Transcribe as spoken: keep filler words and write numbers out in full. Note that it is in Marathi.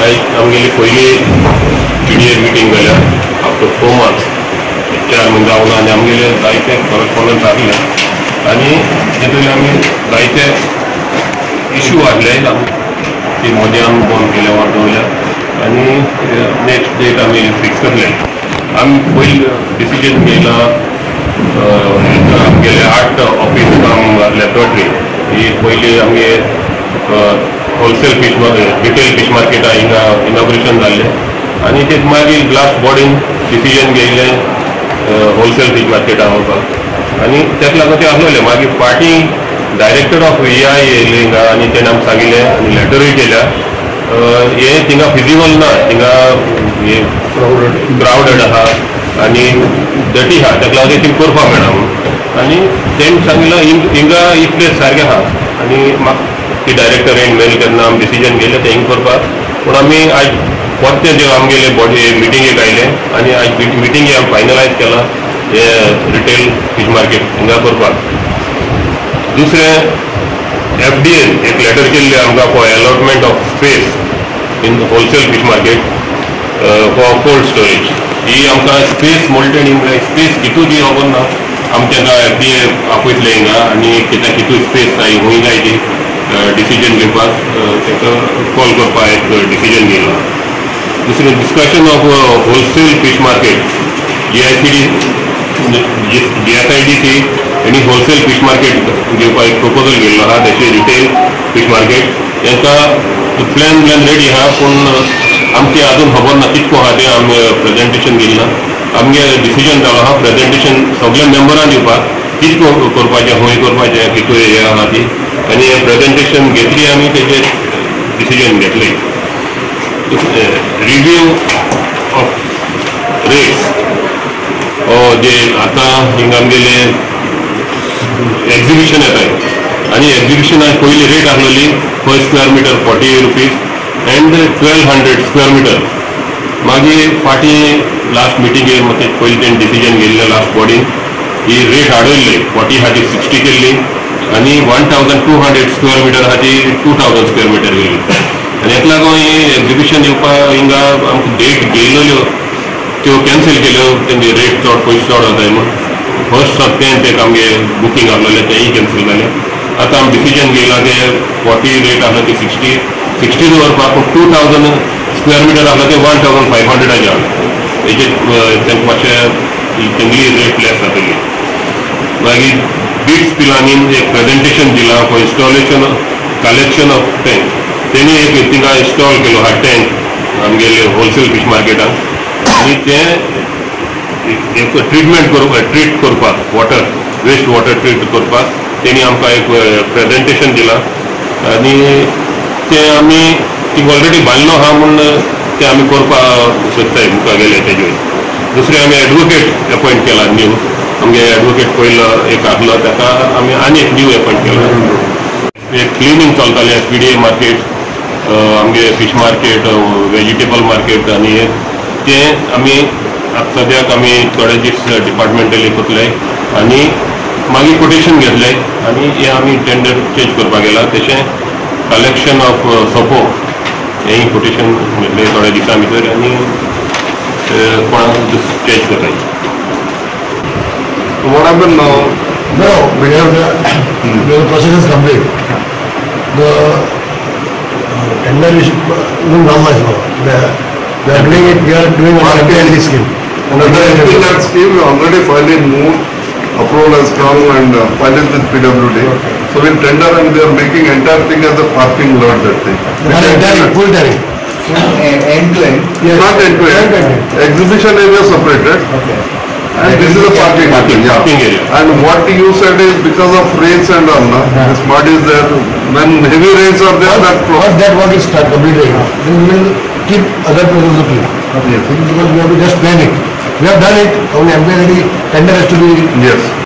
आमगेली पयली पीडीए मीटिंग जाल्या आफ्टर फोर मंथ्स चार म्हयने जावन आनी आमगेले जायते करस्पॉन्डंट जातले आनी तेतून आमी जायते इश्यू आसले ती मध्यान बंद केले वर दवरल्या आनी नेक्स्ट डेट आमी फिक्स करले. आमी पयली डिसिजन घेयला आमगेले आठ ऑफिस काम लॅबोरेटरी ही पयली आमगे होलसेल फिश रिटेल फिश मार्केटा हिंगा इनॉग्रेशन जाल्ले आनी ते मागीर लास्ट बॉडीन डिसिजन घेयले होलसेल फिश मार्केटा वचपाक आनी तेका लागून ते आसलेले मागीर party director of A I येयले हिंगा आनी तेणें आमकां सांगिल्लें आनी लेटरूय केल्या हे थिंगा फिजिबल ना थिंगा क्रावडेड आहा आनी डटी आहा तेका लागून थिंग करपाक मेळना म्हणून आनी तेणें सांगिल्लें हिंगा ही प्लेस सारकें आहा आनी म्हाका ती डायरेक्टरेन मेल केन्ना आमी डिसिजन घेयलें तें हिंग करपाक पूण आमी आयज परते जे आमगेले बॉडी मिटिंगेक आयले आनी आयज मिटिंगे आमी फायनलायज केला हे रिटेल फिश मार्केट हिंगा करपाक. दुसरें एफ डी एन एक लेटर केल्ली आमकां for allotment of space in wholesale fish market for cold storage ही आमकां स्पेस म्हणटा हिंगा स्पेस कितू जी खबर ना आमी तेका एफ डी ए आपयतले हिंगा आनी कित्याक कितू स्पेस जाय खूंय जाय ती डिसिजन घेवपाक तेका कॉल करपाक एक डिसिजन घेयला. दुसरें discussion of wholesale fish market G I C D G S I D C हेणी होलसेल फिश मार्केट घेवपाक एक प्रपोजल घेयल्लो आहा तेचे रिटेल फिश मार्केट तांकां प्लॅन प्लॅन रेडी आहा पूण आमचे अजून खबर ना कितको आहा तें आमी प्रेजेंटेशन घेयला आमगे डिसिजन जालो आहा प्रेजेंटेशन सगळ्या मेंबरांक दिवपाक कितको करपाचें खंय करपाचें कितू हे आहा ती आनी हें प्रेजेंटेशन घेतली आमी तेजेर डिसिजन घेतलें. रिव्यू ऑफ रेट्स जे आतां हिंगा आमगेले एग्जिबिशन येताय आनी एग्जिबिशनाक पयली रेट आसलेली per square metre forty rupees and twelve hundred square metre मागीर फाटी लास्ट मिटिंगेर मागीर पयली तेणें डिसिजन घेयल्लें लास्ट बॉडीन ही रेट वाडयल्ली फोर्टी खातीर सिक्स्टी केल्ली आनी one thousand two hundred square metre खातीर टू थावजंड स्क्वेअर मिटर गेली आनी हेका लागून ही एग्जिबिशन येवपाक हिंगा आमकां डेट घेयल्ल्यो त्यो कॅन्सल केल्यो तेंचे रेट चड पयशे चड जाताय म्हूण फर्स्ट सप्तेंत एक आमगे बुकींग आसलेलें तेंय कॅन्सल जालें. आतां आमी डिसिजन घेयला ते फोर्टी रेट आसलो ती सिक्स्टी सिक्स्टी दवरपाक पूण टू थावजंड स्क्वेअर मिटर आसलो ते वन थावजंड फायव हंड्रेडाचे आसले हेचे तेंका मातशें तेंगली रेट लेस जातली. मागीर बिट्स पिलांनीन एक प्रेजेंटेशन दिलां for installation collection of tank तेणी एक थिंगा इन्स्टॉल केलो हा टँक आमगेले होलसेल फिश मार्केटान आनी तें एक ट्रिटमेंट करपाक ट्रीट करपाक वॉटर वेस्ट वॉटर ट्रीट करपाक तेणी आमकां एक प्रेजेंटेशन दिलां आनी तें आमी थिंग ऑलरेडी बांदलो आहा म्हूण तें आमी करपाक सोदताय मुखार गेले तेजे. दुसरें आमी एडवोकेट अपॉयंट केला न्यू आमगे एडवोकेट पयलो एक आसलो ताका आमी आनी एक न्यू अपॉयंट केला. एक क्लिनींग चलतालें S P D A market आमगे फिश मार्केट वेजिटेबल मार्केट आनी तें आमी सद्याक आमी थोडे दीस डिपार्टमेंटली करतले आनी मागीर कोटेशन घेतले आनी हे आमी टेंडर चेंज करपाक गेला तशें कलेक्शन ऑफ सोपो हेंय कोटेशन घेतले थोड्या दिसां भितर आनी कोणाक चेंज करताय. What happened now? No, we have the, the process is complete. The uh, tender is in numbers now. They are, they are doing it. We are doing on the scheme. And under that scheme, we already filed in mood, approval has come and uh, filed with P W D. Okay. So we tender and they are making entire thing as a parking lot. That thing. Tariff, full tariff. End to end. Yes. Not end to end. end. Exhibition area separated. Okay. And this is a parking, parking, yeah. parking area. And what you said is because of rains and all, no? Yeah. This mud is there. When heavy rains are there, that problem. That work is start completely. Then we will keep other places clean. Okay. Because we have to just plan it. We have done it. Only M P L D tender has to be. Yes.